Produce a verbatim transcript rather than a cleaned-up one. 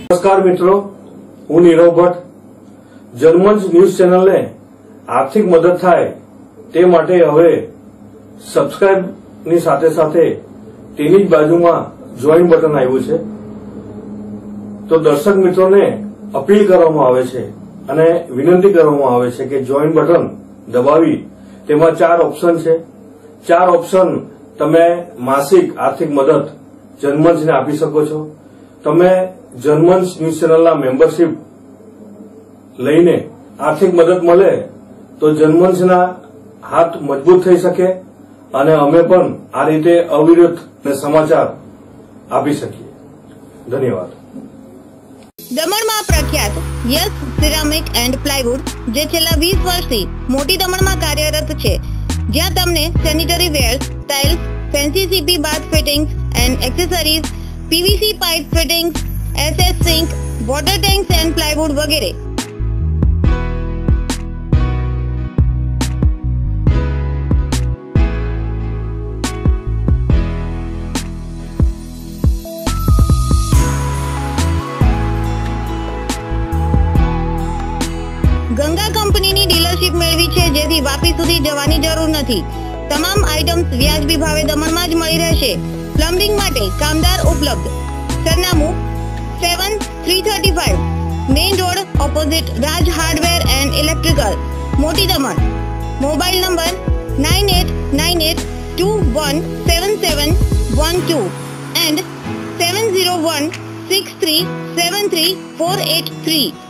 નમસ્કાર મિત્રો, હું નીરવ ભટ્ટ. જનમંચ ન્યૂઝ ચેનલને આર્થિક મદદ થાય તે માટે હવે સબસ્ક્રાઇબની સાથે સાથે તેની જ બાજુમાં જોઈન બટન આવ્યું છે. તો દર્શક મિત્રોને અપીલ કરવામાં આવે છે અને વિનંતી કરવામાં આવે છે કે જોઈન બટન દબાવી તેમાં ચાર ઓપ્શન છે. ચાર ઓપ્શન તમે માસિક આર્થિક મદદ જનમંચને આપી શકો છો. તમે જનમંચ ન્યૂઝ ચેનલના મેમ્બરશીપ લઈને આર્થિક મદદ મળે તો જનમંચના હાથ મજબૂત થઈ શકે અને અમે પણ આ રીતે અવિરત સમાચાર આપી શકીએ. ધન્યવાદ. દમણમાં પ્રખ્યાત યસ સિરામિક એન્ડ પ્લાયવુડ જે છેલ્લા વીસ વર્ષથી મોટી દમણમાં કાર્યરત છે, જ્યાં તમને sanitary wares, tiles, fancy CP bath fittings and accessories, PVC pipe fittings, SS sink, water tanks and plywood વગેરે. ગંગા કંપનીની ડીલરશીપ મેળવી છે, જેથી વાપી સુધી જવાની જરૂર નથી. તમામ આઇટમ્સ વ્યાજબી ભાવે દમણમાં જ મળી રહેશે. પ્લમ્બિંગ માટે કામદાર ઉપલબ્ધ. સરનામું seven three thirty five main road opposite Raj hardware and electrical, Moti Daman. Mobile number nine eight nine eight two one seven seven one two and seven zero one six three seven three four eight three.